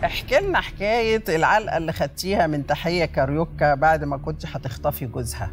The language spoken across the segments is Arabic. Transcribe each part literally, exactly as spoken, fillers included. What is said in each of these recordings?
احكي لنا حكايه العلقه اللي خدتيها من تحيه كاريوكا بعد ما كنت هتخطفي جوزها.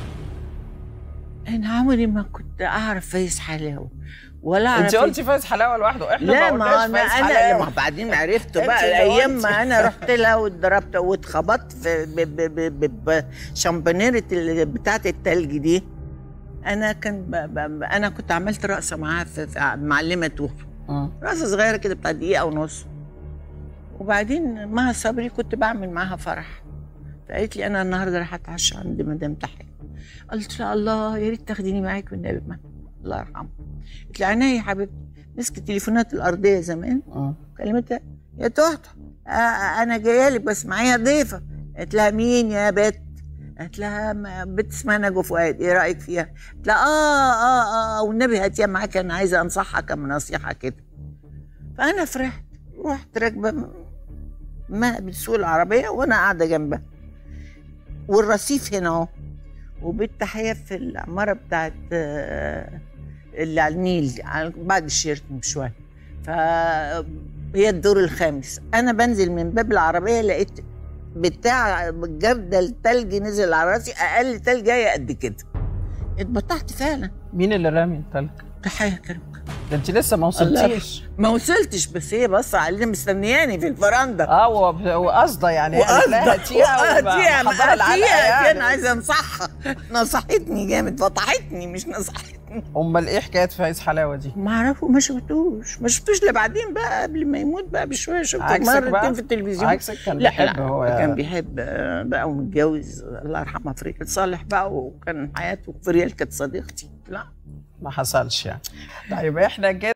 انا عمري ما كنت اعرف فايز حلاوه ولا اعرف. انت قلتي فايز حلاوه لوحده، احنا لا ما ما قلناش انا فايز انا حلاوه. ما بعدين عرفته بقى ايام ما انا رحت لها واتضربت واتخبطت في بشامبانيره بتاعه التلج دي. انا كان ب... ب... انا كنت عملت رقصه معاها في, في معلمه توفى، رقصه صغيره كده بتاع دقيقه ونص. وبعدين مها صبري كنت بعمل معاها فرح، فقالت لي انا النهارده راح اتعشى عند مدام تحيه. قلت لها الله يا ريت تاخديني معاك والنبي، الله يرحمه. قلت لها عينيا يا حبيبتي. مسكت التليفونات الارضيه زمان اه كلمتها يا تحته آه انا جايه لك بس معايا ضيفه. قلت لها مين يا بت؟ قالت لها بنت اسمها نجوى فؤاد، ايه رايك فيها؟ قلت لها اه اه اه والنبي هاتيها معاك انا عايزه انصحها كم نصيحه كده. فانا فرحت رحت راكبه ما بتسوق العربيه وانا قاعده جنبها والرصيف هنا اهو، وبيت تحيه في العماره بتاعت اللي على النيل بعد الشيرتون بشويه. فهي الدور الخامس، انا بنزل من باب العربيه لقيت بتاع جردل التلج نزل على راسي، اقل تلج جايه قد كده. اتبطحت فعلا. مين اللي رامي التلج؟ تحيه كريمه. ده انت لسه ما وصلتيش. ما وصلتش بس هي بص علينا مستنياني في الفرندا. اه وقصده يعني وقصده هاتيها هاتيها انا عايزه انصحها. نصحتني جامد، فطحتني مش نصحتني. امال ايه حكايه فايز حلاوه دي؟ ما اعرفه، ما شفتوش ما شفتوش لبعدين بقى قبل ما يموت بقى بشويه، شفته مرتين في التلفزيون. عكسك كان بيحب هو كان بيحب بقى ومتجوز الله يرحمه فريد صالح بقى، وكان حياته في ريال كانت صديقتي. لا ما حصلش يعني. طيب احنا